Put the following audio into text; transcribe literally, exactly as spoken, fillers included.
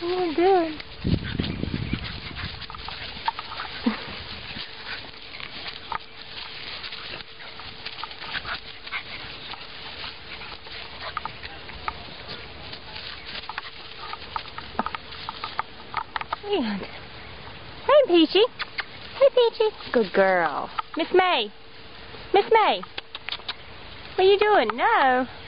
are you doing? And, hey, Peachy. Hey, Peachy. Good girl. Miss May. Miss May. What are you doing? No.